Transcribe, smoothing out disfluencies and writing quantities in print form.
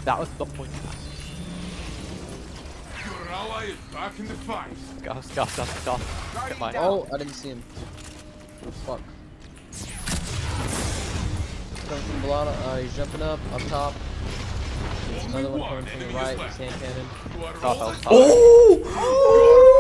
That was not point. Your ally is back in the fight. Go. Get mine. Oh, I didn't see him. Fuck. Coming from below, he's jumping up top. There's another one coming from the right, sand cannon. Oh!